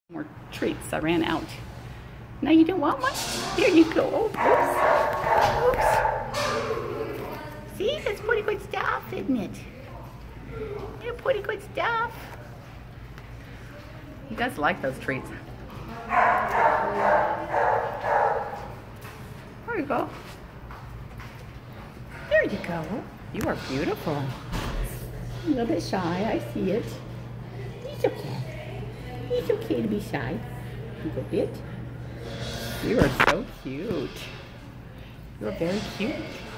More treats. I ran out. Now you don't want one? Here you go. Oh, oops. Oops. See, that's pretty good stuff, isn't it? Yeah, pretty good stuff. He does like those treats. There you go. There you go. You are beautiful. A little bit shy, I see it. It's okay. It's okay to be shy. A little bit. You are so cute. You are very cute.